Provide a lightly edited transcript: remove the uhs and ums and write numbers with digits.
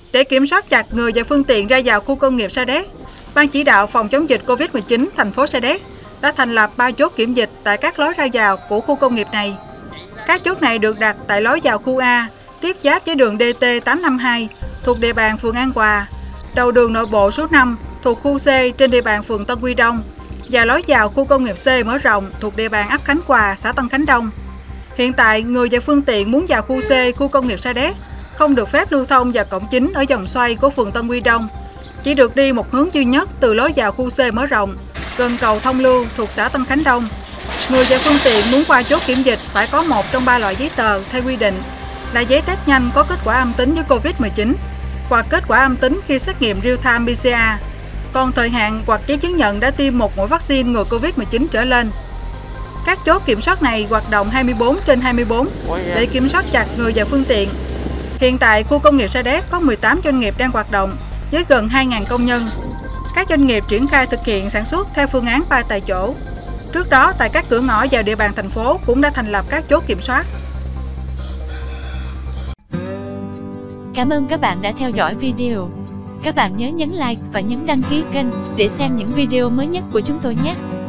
Để kiểm soát chặt người và phương tiện ra vào khu công nghiệp Sa Đéc, Ban chỉ đạo phòng chống dịch Covid-19 thành phố Sa Đéc đã thành lập 3 chốt kiểm dịch tại các lối ra vào của khu công nghiệp này. Các chốt này được đặt tại lối vào khu A, tiếp giáp với đường DT852 thuộc địa bàn phường An Hòa, đầu đường nội bộ số 5 thuộc khu C trên địa bàn phường Tân Quy Đông và lối vào khu công nghiệp C mở rộng thuộc địa bàn ấp Khánh Hòa, xã Tân Khánh Đông. Hiện tại, người và phương tiện muốn vào khu C, khu công nghiệp Sa Đéc không được phép lưu thông vào cổng chính ở vòng xoay của phường Tân Quy Đông, chỉ được đi một hướng duy nhất từ lối vào khu C mở rộng gần cầu Thông Lưu thuộc xã Tân Khánh Đông. Người và phương tiện muốn qua chốt kiểm dịch phải có một trong 3 loại giấy tờ theo quy định là giấy test nhanh có kết quả âm tính với Covid-19 hoặc kết quả âm tính khi xét nghiệm real-time PCR, còn thời hạn hoặc giấy chứng nhận đã tiêm một mũi vaccine ngừa Covid-19 trở lên. Các chốt kiểm soát này hoạt động 24/24 để kiểm soát chặt người và phương tiện. Hiện tại, khu công nghiệp Sa Đéc có 18 doanh nghiệp đang hoạt động với gần 2.000 công nhân. Các doanh nghiệp triển khai thực hiện sản xuất theo phương án 3 tại chỗ. Trước đó, tại các cửa ngõ vào địa bàn thành phố cũng đã thành lập các chốt kiểm soát. Cảm ơn các bạn đã theo dõi video. Các bạn nhớ nhấn like và nhấn đăng ký kênh để xem những video mới nhất của chúng tôi nhé.